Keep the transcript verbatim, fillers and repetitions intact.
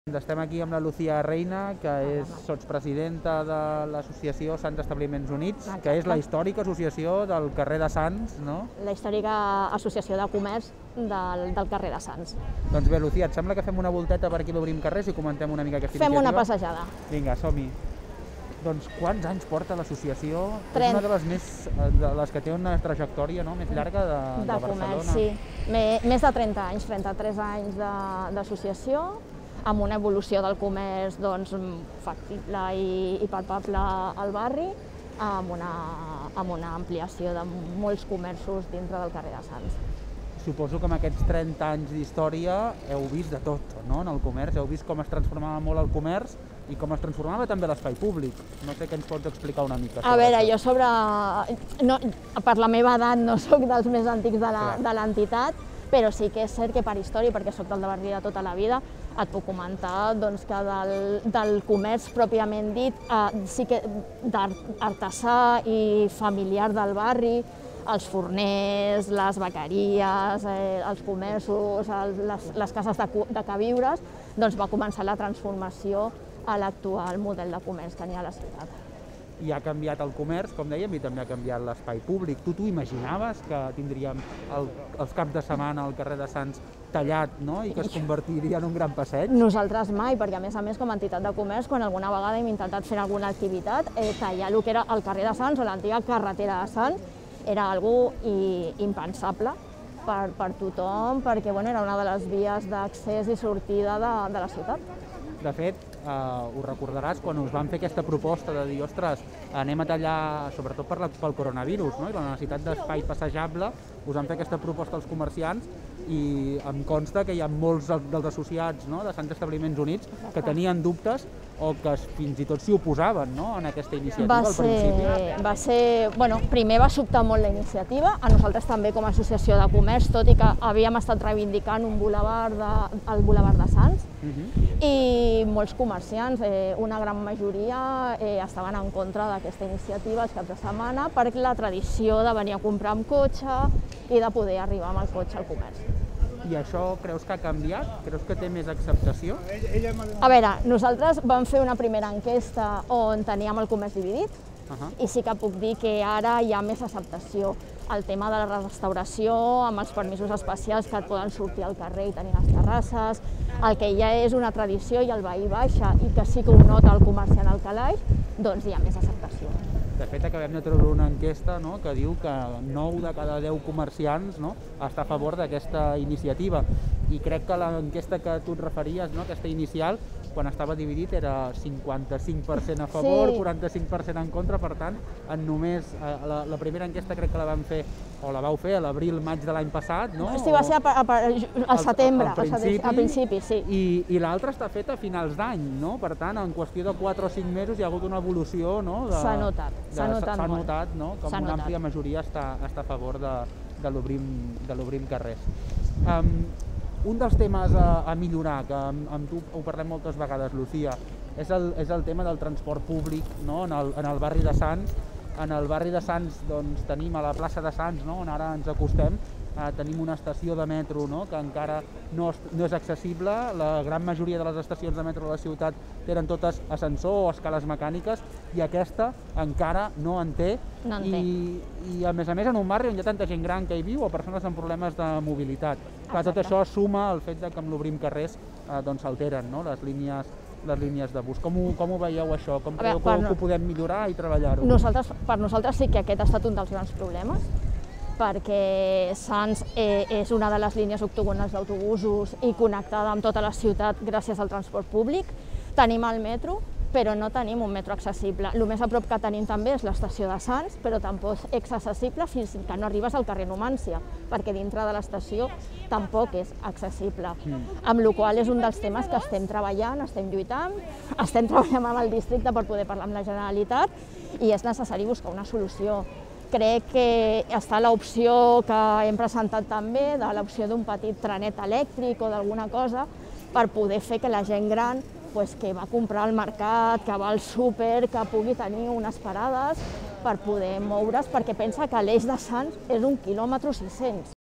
Estem aquí amb la Lucía Reina, que és sotspresidenta de l'associació Sants Establiments Units, que és la històrica associació del carrer de Sants, no? La històrica associació de comerç del, del carrer de Sants. Doncs bé, Lucía, et sembla que fem una volteta per aquí l'Obrim Carrers i comentem una mica aquesta Fem iniciativa? una passejada. Vinga, som-hi. Doncs quants anys porta l'associació? Trenta. És una de les, més, de les que té una trajectòria no? més llarga de, de, De Barcelona. comerç, sí. Més de trenta anys, trenta-tres anys d'associació, amb una evolució del comerç doncs, factible i, i palpable al barri, amb una, amb una ampliació de molts comerços dintre del carrer de Sants. Suposo que amb aquests trenta anys d'història heu vist de tot, no?, en el comerç. Heu vist com es transformava molt el comerç i com es transformava també l'espai públic. No sé què ens pots explicar una mica. A veure, jo sobre... No, per la meva edat no soc dels més antics de l'entitat, però sí que és cert que per història, perquè soc del barri de tota la vida, et puc comentar doncs, que del, del comerç pròpiament dit, eh, sí que d'artesà i familiar del barri, els forners, les bequeries, eh, els comerços, el, les, les cases de, de queviures, doncs va començar la transformació a l'actual model de comerç que n'hi ha a la ciutat. I ha canviat el comerç, com dèiem, i també ha canviat l'espai públic. Tu t'ho imaginaves que tindríem el, els caps de setmana al carrer de Sants tallat, no?, i que es convertiria en un gran passeig? Nosaltres mai, perquè a més a més com a entitat de comerç, quan alguna vegada hem intentat fer alguna activitat, eh, tallar el que era el carrer de Sants o l'antiga carretera de Sants era algo i, impensable per, per tothom, perquè bueno, era una de les vies d'accés i sortida de, de la ciutat. De fet, eh, ho recordaràs quan us van fer aquesta proposta de dir, ostres, anem a tallar, sobretot per la, pel coronavirus, no?, i la necessitat d'espai passejable, us van fer aquesta proposta als comerciants i em consta que hi ha molts dels associats, no?, de Sants Establiments Units que tenien dubtes o que fins i tot s'hi oposaven, no?, en aquesta iniciativa va al principi. Ser, va ser, bueno, primer va sobtar molt la iniciativa, a nosaltres també com a associació de comerç, tot i que havíem estat reivindicant un bulevard de, el bulevard de Sants, uh -huh. i molts comerciants, eh, una gran majoria, eh, estaven en contra d'aquesta iniciativa els caps de setmana per la tradició de venir a comprar amb cotxe i de poder arribar amb el cotxe al comerç. I això creus que ha canviat? Creus que té més acceptació? A veure, nosaltres vam fer una primera enquesta on teníem el comerç dividit, uh -huh. i sí que puc dir que ara hi ha més acceptació. El tema de la restauració, amb els permisos especials que et poden sortir al carrer i tenir les terrasses, el que ja és una tradició i el veí baixa i que sí que ho nota el comerciant al calaix, doncs hi ha més acceptació. De fet, acabem de treure una enquesta, no?, que diu que nou de cada deu comerciants, no?, està a favor d'aquesta iniciativa. I crec que l'enquesta que tu et referies, no?, aquesta inicial, quan estava dividit era cinquanta-cinc per cent a favor, sí. quaranta-cinc per cent en contra, per tant, en només la, la primera enquesta crec que la vam fer, o la vau fer a l'abril-maig de l'any passat, no? Sí, va ser al setembre, al principi, al principi sí. I, i l'altra està feta a finals d'any, no? Per tant, en qüestió de quatre o cinc mesos hi ha hagut una evolució, no? S'ha notat, s'ha notat S'ha molt. notat, no?, que una àmplia majoria està, està a favor de, de l'Obrim Carrers. Um, un dels temes a, a millorar, que amb, amb tu ho parlem moltes vegades, Lucía, és el, és el tema del transport públic, no?, en el, en el barri de Sants. En el barri de Sants doncs, tenim a la plaça de Sants, no?, on ara ens acostem, eh, tenim una estació de metro, no?, que encara no és, no és accessible. La gran majoria de les estacions de metro de la ciutat tenen totes ascensor o escales mecàniques i aquesta encara no en té. No en té. I, I a més a més en un barri on hi ha tanta gent gran que hi viu o persones amb problemes de mobilitat. Clar, tot això suma al fet que amb l'Obrim Carrers eh, doncs s'alteren, no?, les línies les línies de bus. Com ho, com ho veieu això? Com creieu que, que ho podem millorar i treballar-ho? Nosaltres, per nosaltres sí que aquest ha estat un dels grans problemes, perquè Sants eh, és una de les línies octogonals d'autobusos i connectada amb tota la ciutat gràcies al transport públic. Tenim el metro, però no tenim un metro accessible. El més a prop que tenim també és l'estació de Sants, però tampoc és accessible fins que no arribes al carrer Numància, perquè dintre de l'estació tampoc és accessible. Mm. Amb la qual cosa és un dels temes que estem treballant, estem lluitant, estem treballant amb el districte per poder parlar amb la Generalitat i és necessari buscar una solució. Crec que està l'opció que hem presentat també, de l'opció d'un petit trenet elèctric o d'alguna cosa, per poder fer que la gent gran pues, que va a comprar al mercat, que va al súper, que pugui tenir unes parades per poder moure's, perquè pensa que l'eix de Sants és un quilòmetre sis-cents.